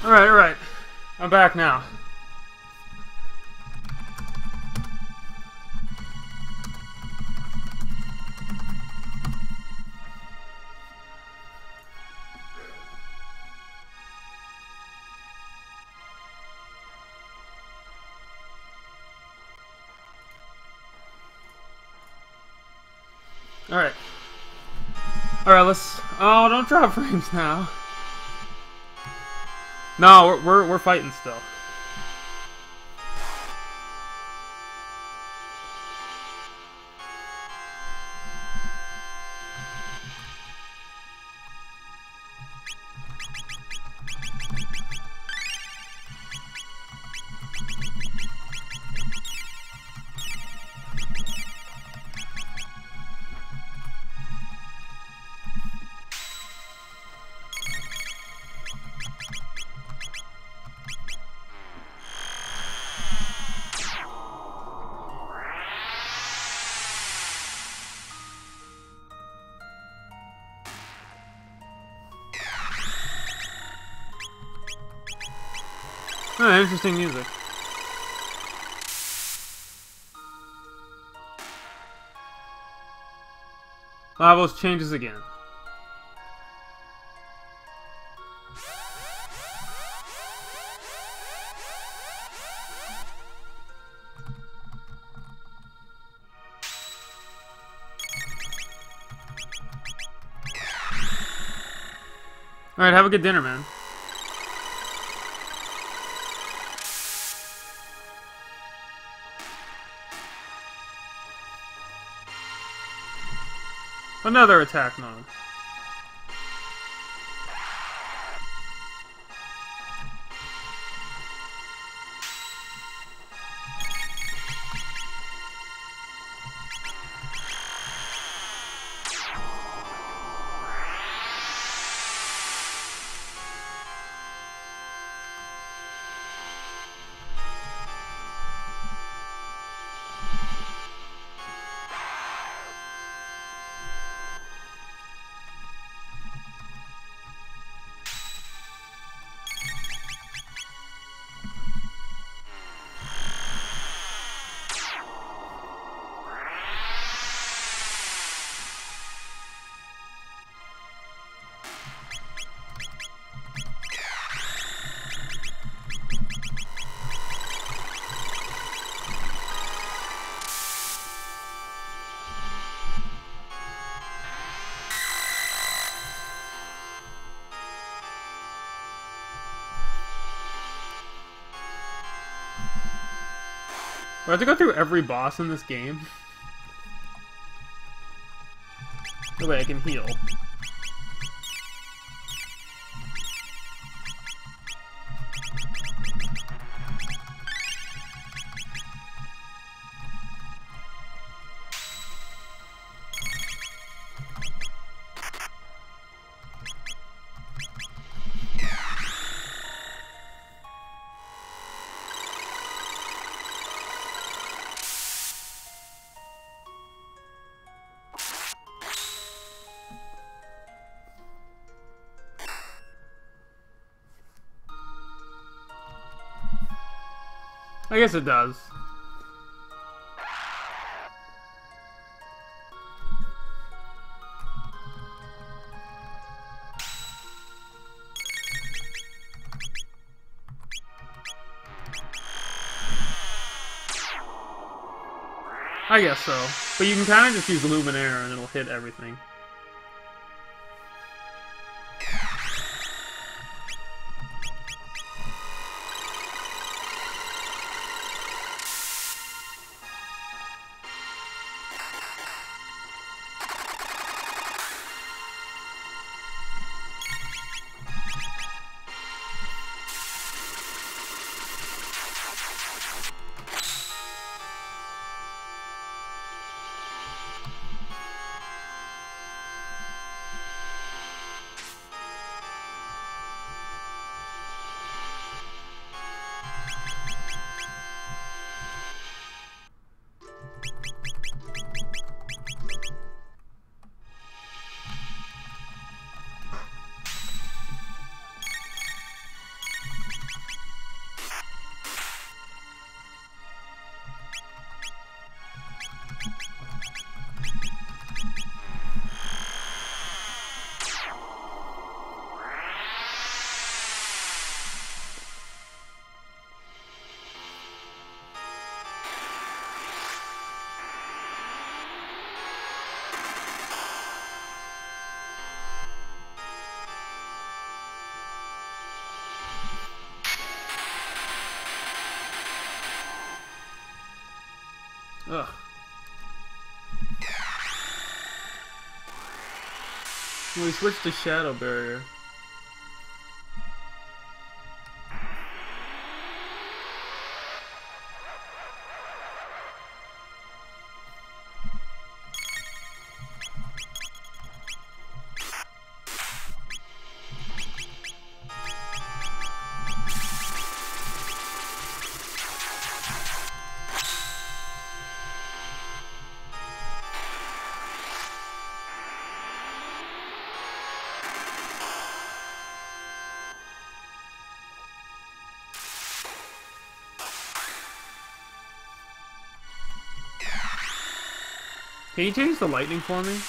Alright, alright. I'm back now. Alright. Alright, let's... Oh, don't drop frames now. No, we're fighting still. Oh, interesting music. Lavos changes again. Alright, have a good dinner, man. Another attack mode. Do I have to go through every boss in this game? No way I can heal. I guess it does. I guess so. But you can kind of just use Luminaire and it'll hit everything. Ugh. We switched to Shadow Barrier. Can you change the lightning for me?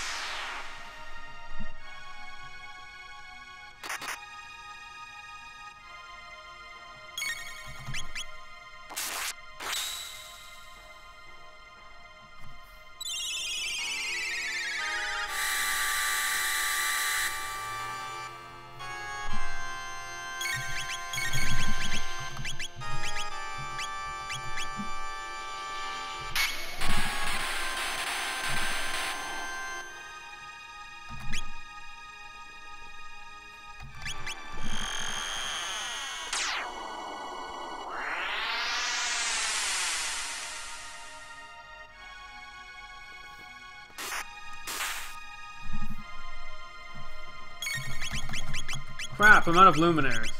Crap, I'm out of Luminaires.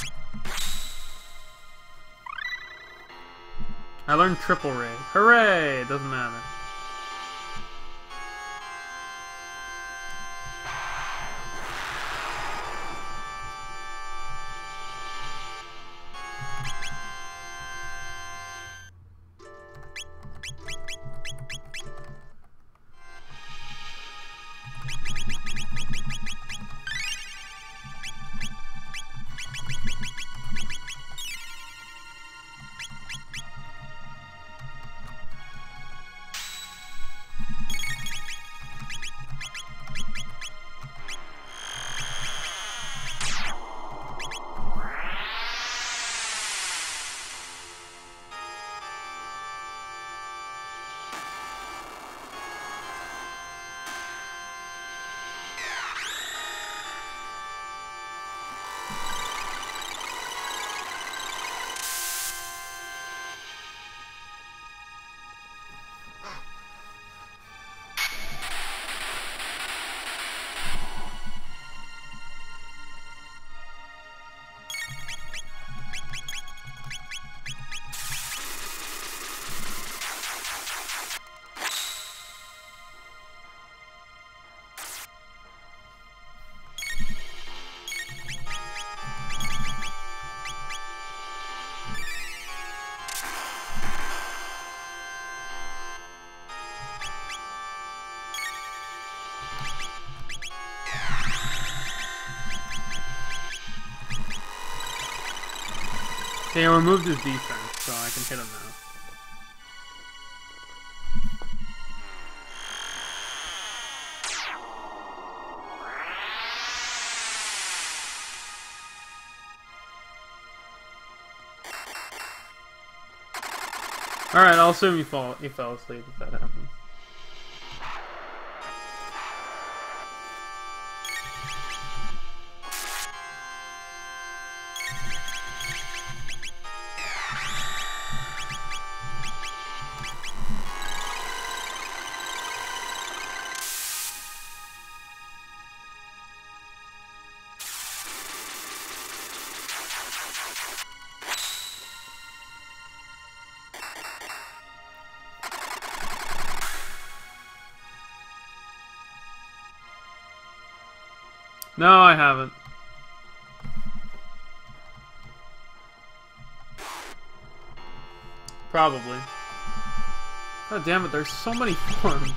I learned Triple Ray. Hooray! Doesn't matter. Okay, I removed his defense, so I can hit him now. Alright, I'll assume he fell asleep if that happens. No, I haven't. Probably. God damn it, there's so many forms.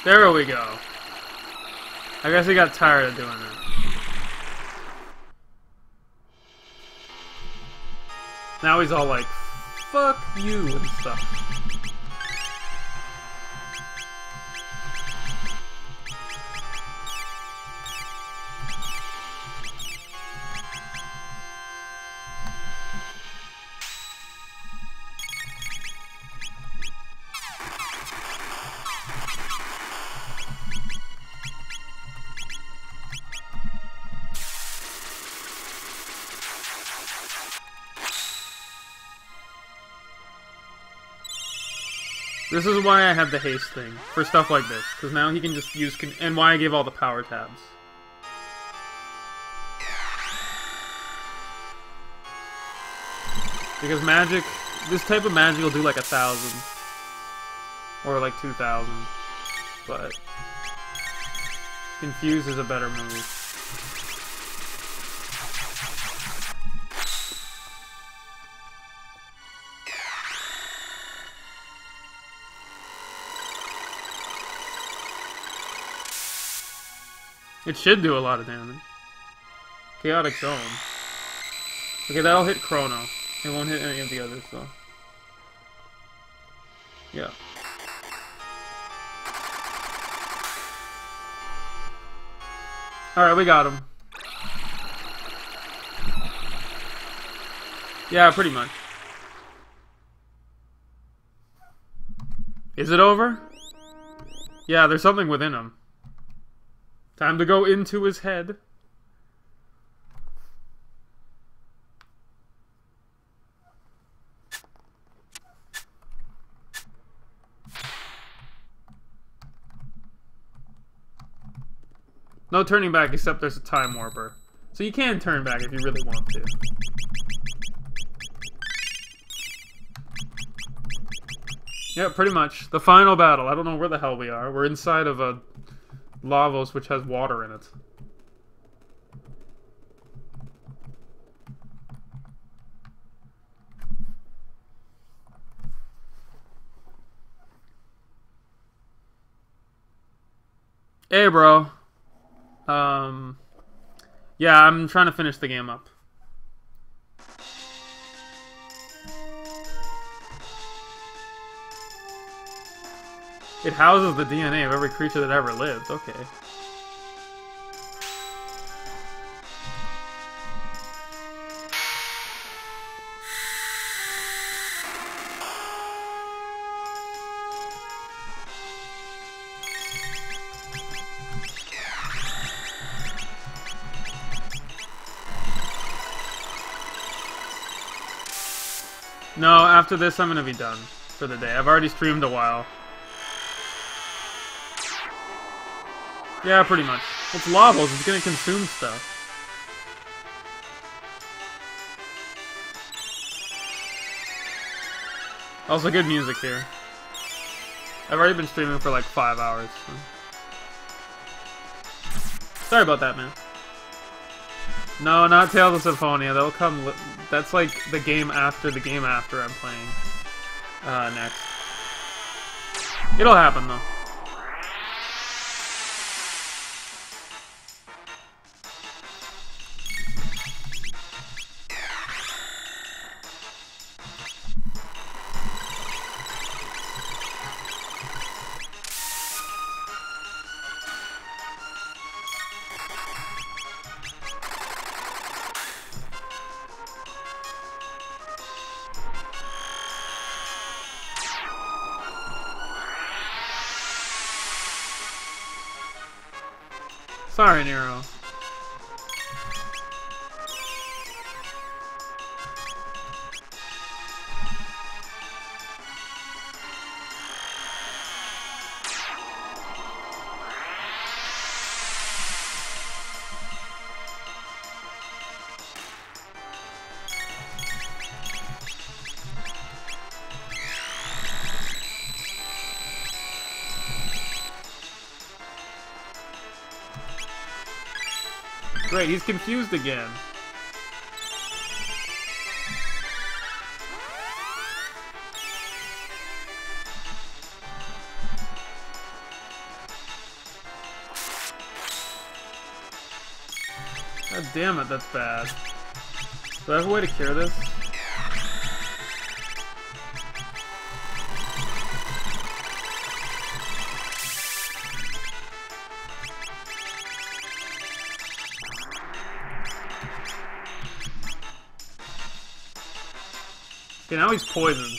There we go. I guess he got tired of doing that. Now he's all like, fuck you and stuff. This is why I have the haste thing, for stuff like this, because now he can just use, and why I gave all the power tabs. Because magic, this type of magic will do like 1,000, or like 2,000, but Confuse is a better move. It should do a lot of damage. Chaotic Zone. Okay, that'll hit Chrono. It won't hit any of the others, though. Yeah. Alright, we got him. Yeah, pretty much. Is it over? Yeah, there's something within him. Time to go into his head. No turning back except there's a time warper. So you can turn back if you really want to. Yeah, pretty much. The final battle. I don't know where the hell we are. We're inside of a Lavos which has water in it. Hey, bro. Yeah, I'm trying to finish the game up. It houses the DNA of every creature that ever lived. Okay. No, after this I'm gonna be done for the day. I've already streamed a while. Yeah, pretty much. It's Lavos, it's gonna consume stuff. Also, good music here. I've already been streaming for like 5 hours. So. Sorry about that, man. No, not Tales of Symphonia. They'll come. That's like the game after I'm playing next. It'll happen though. Sorry, Nero. Great, he's confused again. God damn it, that's bad. Do I have a way to cure this? Okay, now he's poisoned.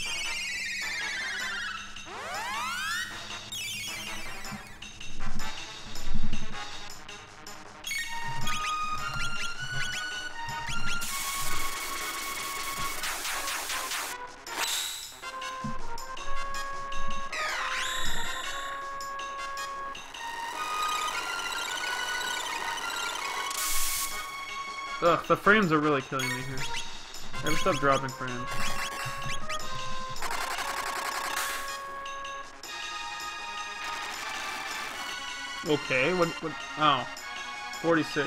Ugh, the frames are really killing me here. I gotta stop dropping frames. Okay, what, oh. 46.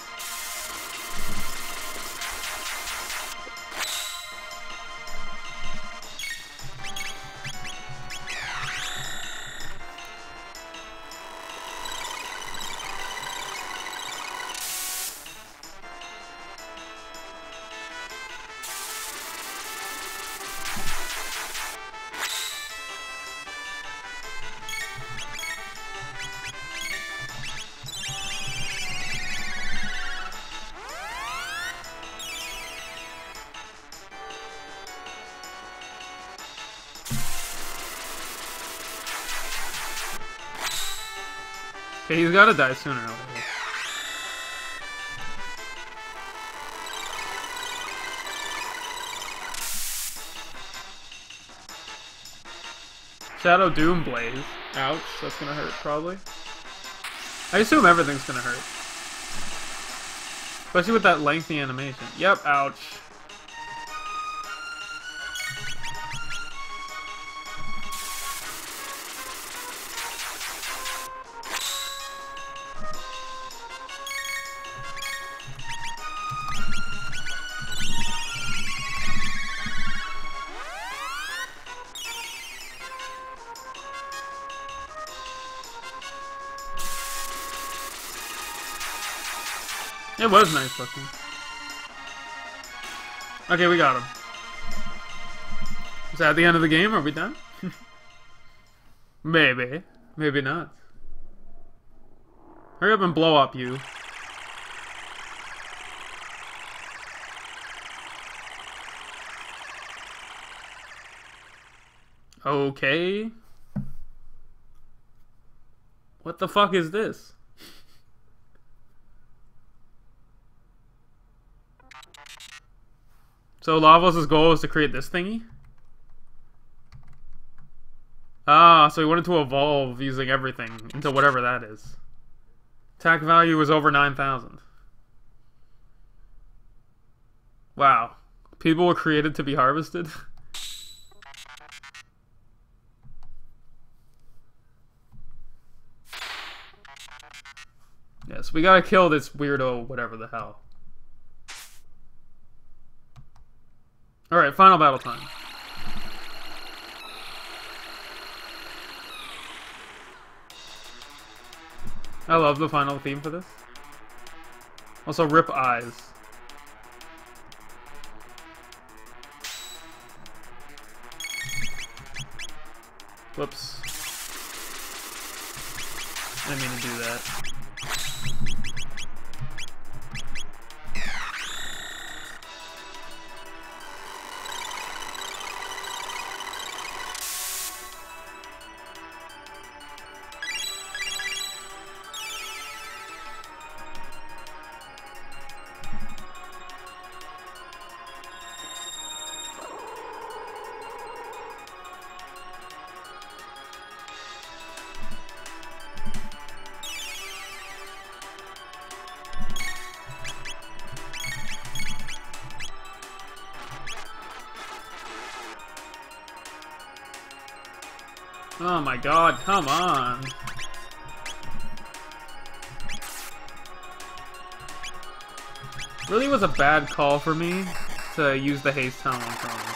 Okay, he's gotta die sooner or later. Shadow Doom Blaze. Ouch, that's gonna hurt probably. I assume everything's gonna hurt. Especially with that lengthy animation. Yep, ouch. It was nice looking. Okay, we got him. Is that the end of the game? Are we done? Maybe. Maybe not. Hurry up and blow up, you. Okay. What the fuck is this? So Lavos' goal is to create this thingy? Ah, so he wanted to evolve using everything into whatever that is. Attack value was over 9,000. Wow. People were created to be harvested? Yes, we gotta kill this weirdo whatever the hell. Alright, final battle time. I love the final theme for this. Also, rip eyes. Whoops. I didn't mean to do that. Oh my god, come on. Really was a bad call for me to use the haste talent on him.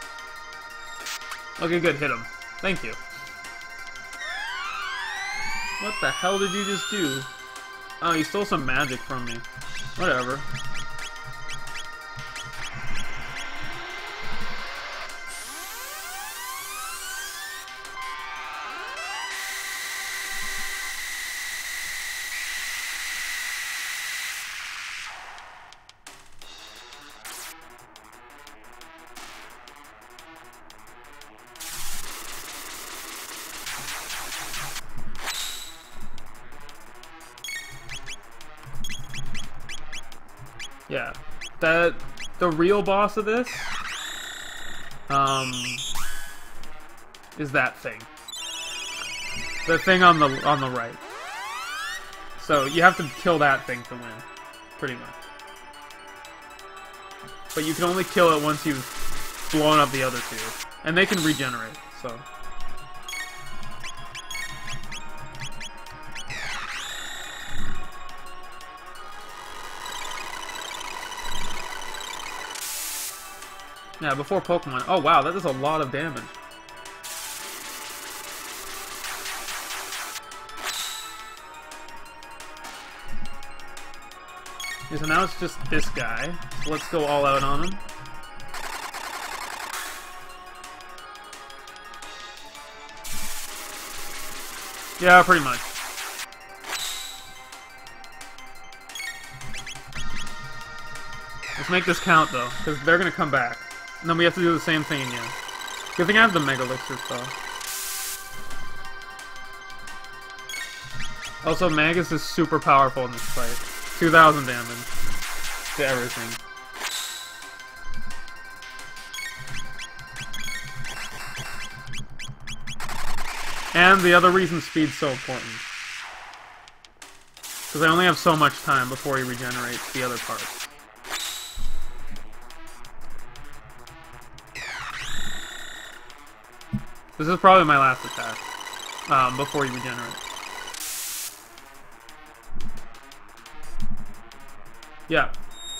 Okay, good, hit him. Thank you. What the hell did you just do? Oh, you stole some magic from me. Whatever. Yeah, the real boss of this, is that thing. The thing on the right. So you have to kill that thing to win, pretty much. But you can only kill it once you've blown up the other two, and they can regenerate. So. Yeah, before Pokemon. Oh wow, that does a lot of damage. Okay, so now it's just this guy. So let's go all out on him. Yeah, pretty much. Let's make this count though, because they're gonna come back. And then we have to do the same thing again. Good thing I have the Mega Elixirs though. Also, Magus is super powerful in this fight. 2,000 damage to everything. And the other reason speed's so important. Because I only have so much time before he regenerates the other parts. This is probably my last attack, before you regenerate. Yeah.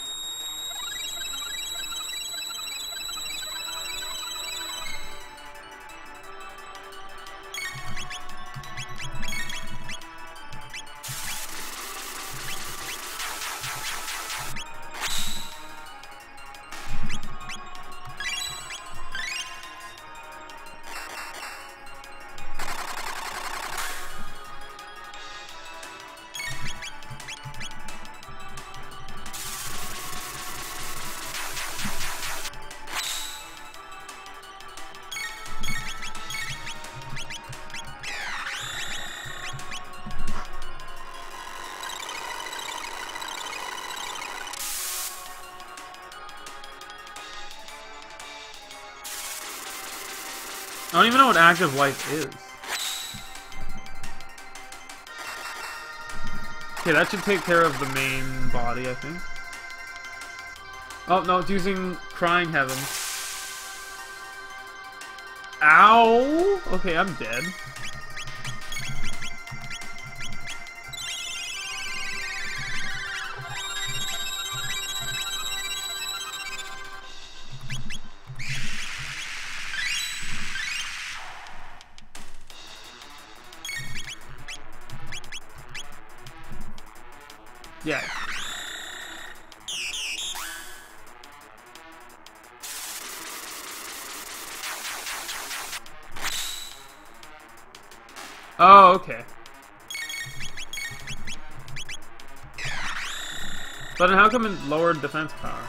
I don't even know what active life is. Okay, that should take care of the main body, I think. Oh, no, it's using Crying Heaven. Ow! Okay, I'm dead. Yeah. Oh, okay. But then how come it lowered defense power?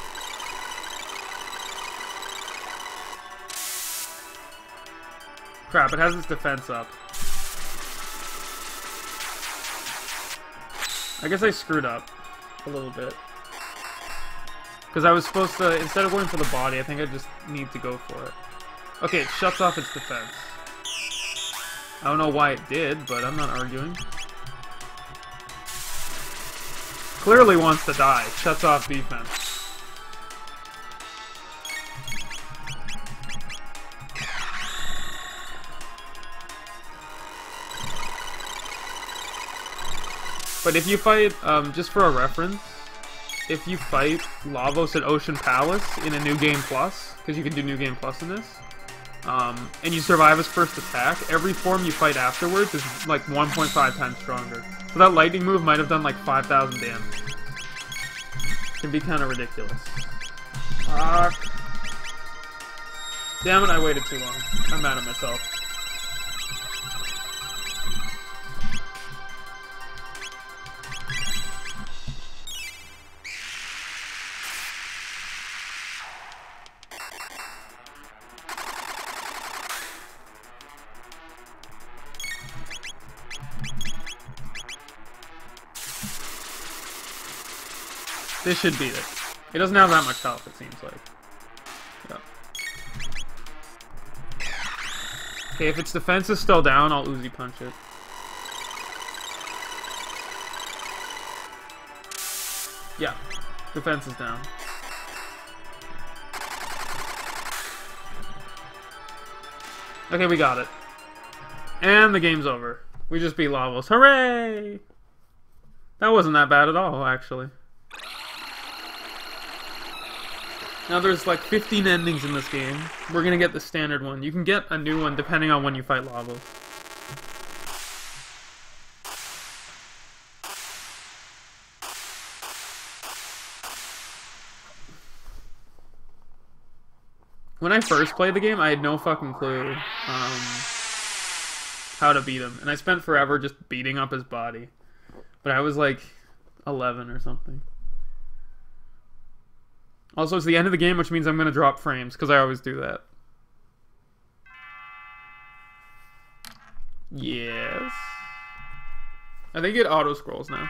Crap, it has its defense up. I guess I screwed up a little bit. Because I was supposed to, instead of going for the body, I think I just need to go for it. Okay, it shuts off its defense. I don't know why it did, but I'm not arguing. Clearly wants to die. Shuts off defense. But if you fight, just for a reference, if you fight Lavos at Ocean Palace in a New Game Plus, because you can do New Game Plus in this, and you survive his first attack, every form you fight afterwards is like 1.5 times stronger. So that lightning move might have done like 5,000 damage. It can be kind of ridiculous. Fuck. Damn it, I waited too long. I'm mad at myself. This should beat it. It doesn't have that much health, it seems like. Yeah. Okay, if its defense is still down, I'll Uzi punch it. Yeah, defense is down. Okay, we got it. And the game's over. We just beat Lavos. Hooray! That wasn't that bad at all, actually. Now there's like 15 endings in this game. We're gonna get the standard one. You can get a new one depending on when you fight Lavos. When I first played the game, I had no fucking clue how to beat him. And I spent forever just beating up his body. But I was like 11 or something. Also, it's the end of the game, which means I'm going to drop frames, because I always do that. Yes. I think it auto-scrolls now.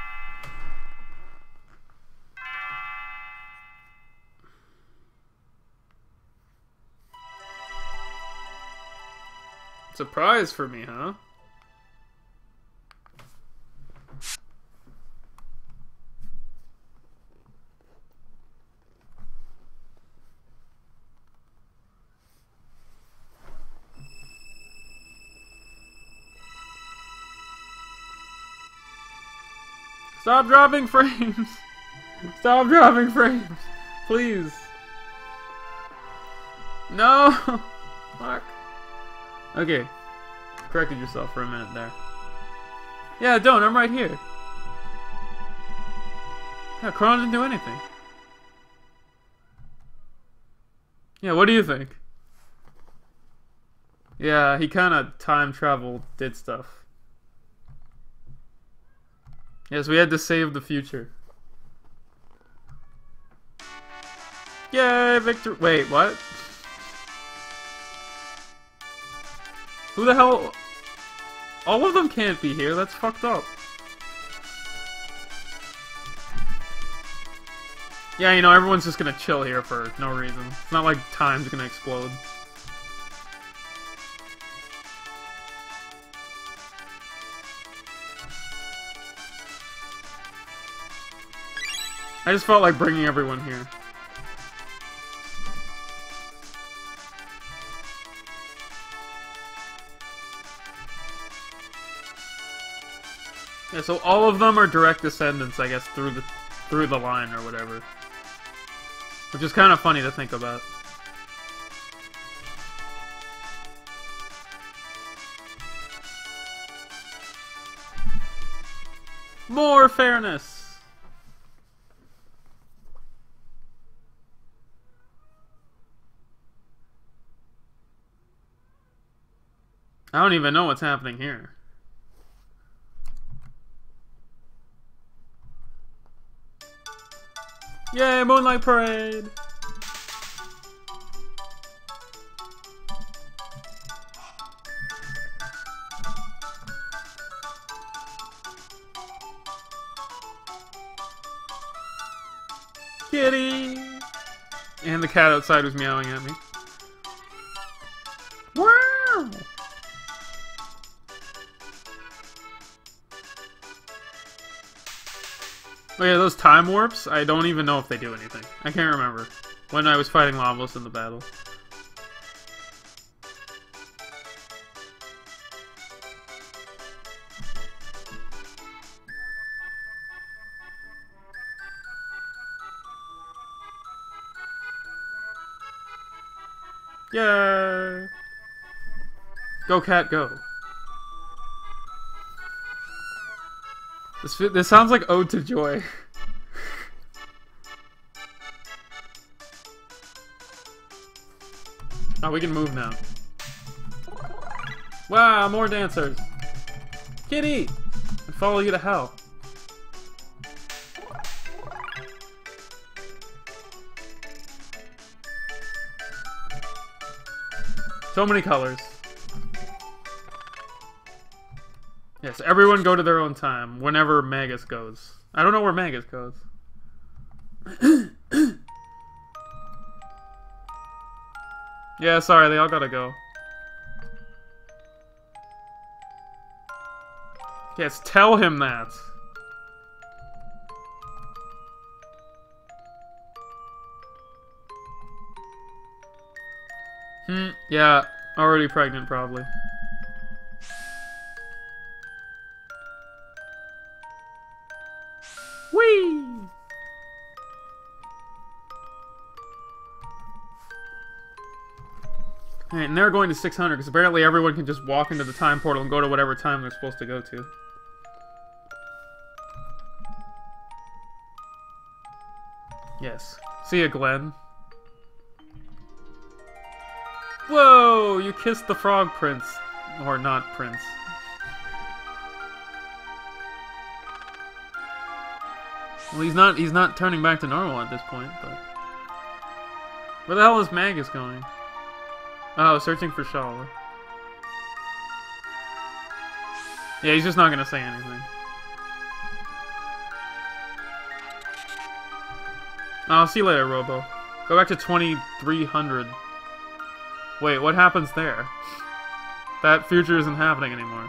Surprise for me, huh? Stop dropping frames! Stop dropping frames! Please! No! Fuck. Okay. Corrected yourself for a minute there. Yeah, don't. I'm right here. Yeah, Chrono didn't do anything. Yeah, what do you think? Yeah, he kind of time traveled, did stuff. Yes, we had to save the future. Yay, Victor! Wait, what? Who the hell? All of them can't be here. That's fucked up. Yeah, you know, everyone's just gonna chill here for no reason. It's not like time's gonna explode. I just felt like bringing everyone here. Yeah, so all of them are direct descendants, I guess, through the line or whatever. Which is kind of funny to think about. More fairness! I don't even know what's happening here. Yay, Moonlight Parade! Kitty! And the cat outside was meowing at me. Wow! Oh yeah, those time warps, I don't even know if they do anything. I can't remember. When I was fighting Lavos in the battle. Yay! Go cat go. This sounds like Ode to Joy. Oh, we can move now. Wow, more dancers. Kitty! I follow you to hell. So many colors. Yes, everyone go to their own time, whenever Magus goes. I don't know where Magus goes. Yeah, sorry, they all gotta go. Yes, tell him that. Yeah, already pregnant, probably. Whee! Alright, and they're going to 600, because apparently everyone can just walk into the time portal and go to whatever time they're supposed to go to. Yes. See ya, Glenn. Whoa! You kissed the frog prince. Or not prince. Well, he's not turning back to normal at this point, but... Where the hell is Magus going? Oh, searching for Shala. Yeah, he's just not gonna say anything. I'll see you later, Robo. Go back to 2300. Wait, what happens there? That future isn't happening anymore.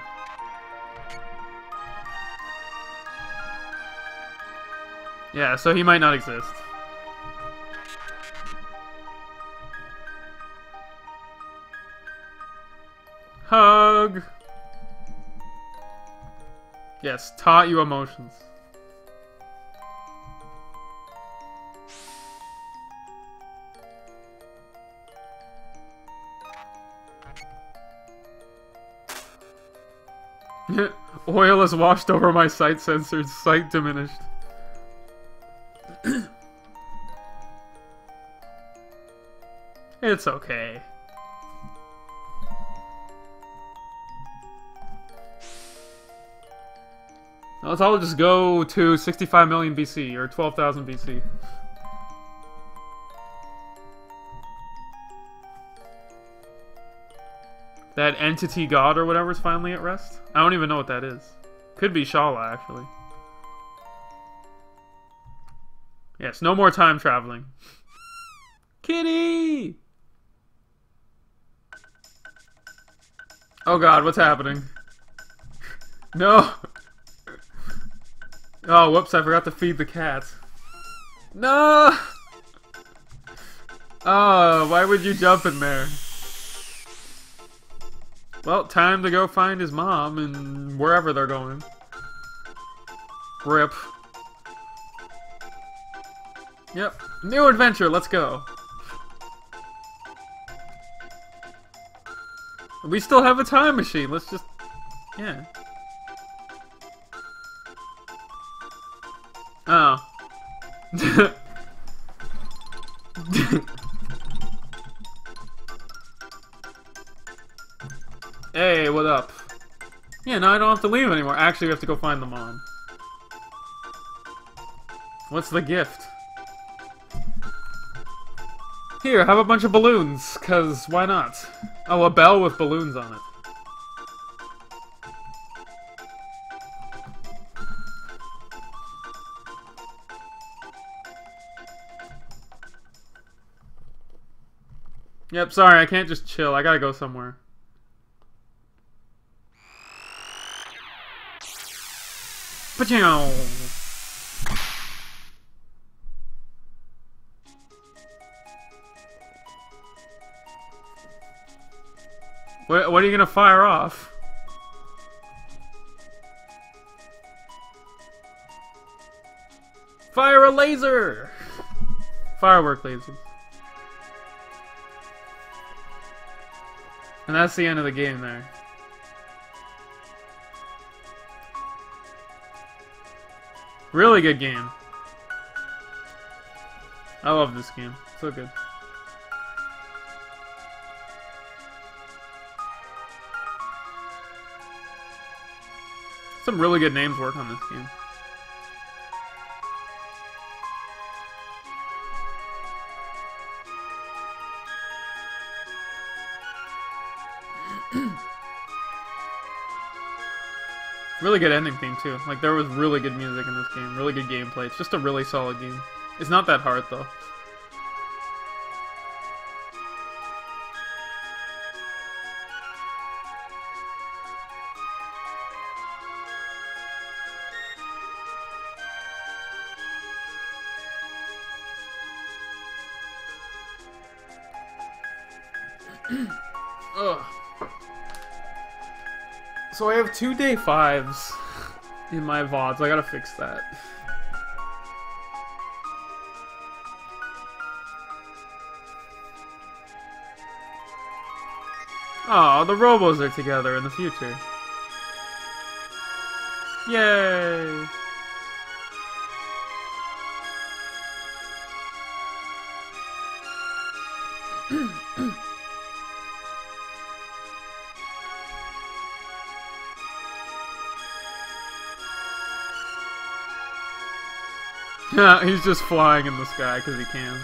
Yeah, so he might not exist. Hug! Yes, taught you emotions. Oil has washed over my sight sensors. Sight diminished. It's okay. Let's all just go to 65 million BC, or 12,000 BC. That entity god or whatever is finally at rest? I don't even know what that is. Could be Shala, actually. Yes, no more time traveling. Kitty! Oh god, what's happening? No! Oh, whoops, I forgot to feed the cat. No! Oh, why would you jump in there? Well, time to go find his mom and wherever they're going. Rip. Yep, new adventure, let's go. We still have a time machine, let's just... yeah. Oh. Hey, what up? Yeah, now I don't have to leave anymore. Actually, we have to go find the mom. What's the gift? Here, have a bunch of balloons, cause why not? Oh, a bell with balloons on it. Yep, sorry, I can't just chill. I gotta go somewhere. Pachow! What are you gonna fire off? Fire a laser! Firework lasers. And that's the end of the game there. Really good game. I love this game. So good. Some really good names work on this game. Really good ending theme too. Like there was really good music in this game, really good gameplay. It's just a really solid game. It's not that hard though. Ugh. So I have 2 day 5s in my VODs. I gotta fix that. Oh, the Robos are together in the future. Yay! Yeah, he's just flying in the sky because he can.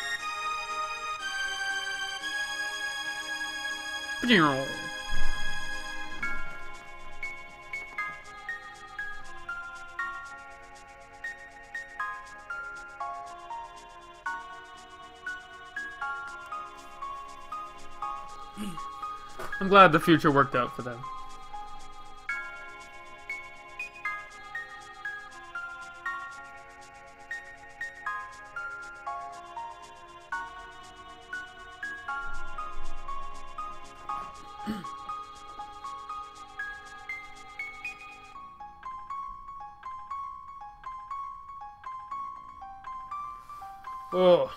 I'm glad the future worked out for them. Oh.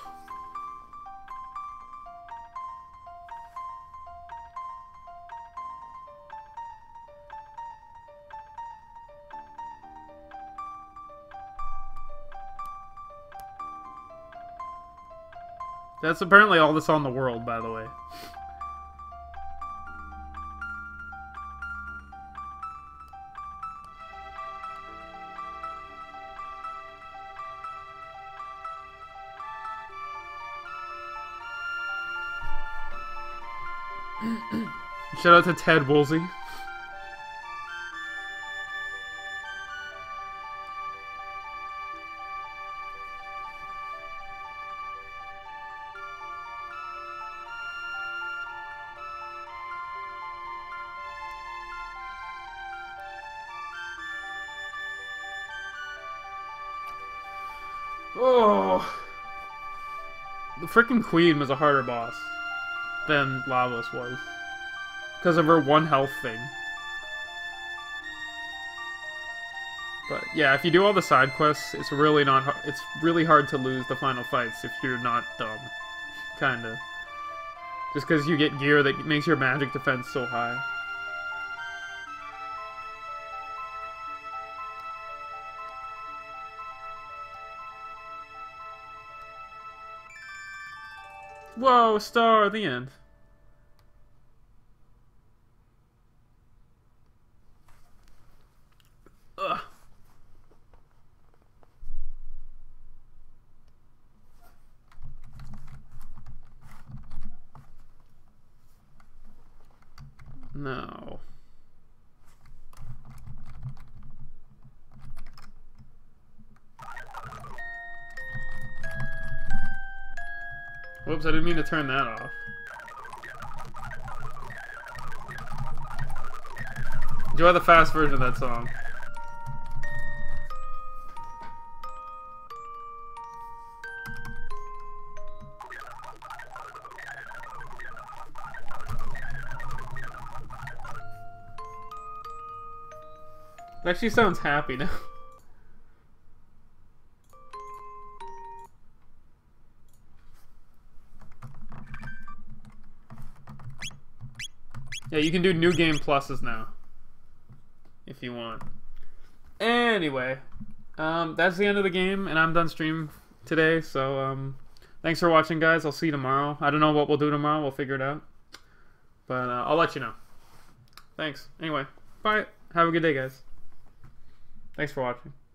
That's apparently all that's on the world, by the way. Shout out to Ted Woolsey. Oh, the freaking Queen was a harder boss than Lavos was. Because of her 1 health thing. But yeah, if you do all the side quests, it's really not. It's really hard to lose the final fights if you're not dumb, kinda. Just because you get gear that makes your magic defense so high. Whoa, star! The end. Ugh. No. Whoops, I didn't mean to turn that off. Enjoy the fast version of that song. It actually sounds happy now. Yeah, you can do new game pluses now. If you want. Anyway, that's the end of the game, and I'm done streaming today, so, thanks for watching, guys. I'll see you tomorrow. I don't know what we'll do tomorrow. We'll figure it out. But, I'll let you know. Thanks. Anyway, bye. Have a good day, guys. Thanks for watching.